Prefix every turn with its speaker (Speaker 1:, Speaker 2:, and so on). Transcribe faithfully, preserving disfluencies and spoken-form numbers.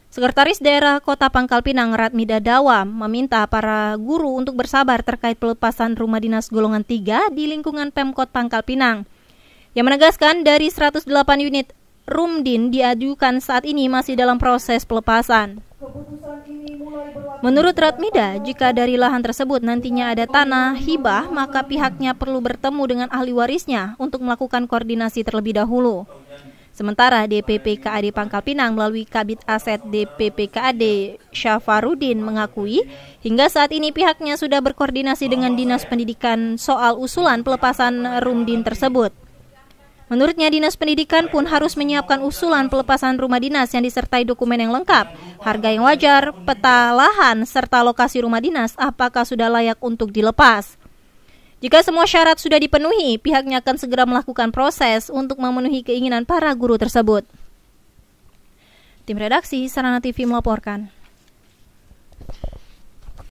Speaker 1: Sekretaris Daerah Kota Pangkal Pinang, Radmida Dawam, meminta para guru untuk bersabar terkait pelepasan rumah dinas golongan tiga di lingkungan Pemkot Pangkal Pinang. Yang menegaskan dari seratus delapan unit Rumdin diajukan saat ini masih dalam proses pelepasan. Menurut Radmida, jika dari lahan tersebut nantinya ada tanah hibah, maka pihaknya perlu bertemu dengan ahli warisnya untuk melakukan koordinasi terlebih dahulu. Sementara D P P K A D Pangkal Pinang melalui Kabid Aset D P P K A D Syafarudin mengakui hingga saat ini pihaknya sudah berkoordinasi dengan Dinas Pendidikan soal usulan pelepasan Rumdin tersebut. Menurutnya Dinas Pendidikan pun harus menyiapkan usulan pelepasan rumah dinas yang disertai dokumen yang lengkap, harga yang wajar, peta lahan, serta lokasi rumah dinas apakah sudah layak untuk dilepas. Jika semua syarat sudah dipenuhi, pihaknya akan segera melakukan proses untuk memenuhi keinginan para guru tersebut. Tim redaksi Sarana T V melaporkan.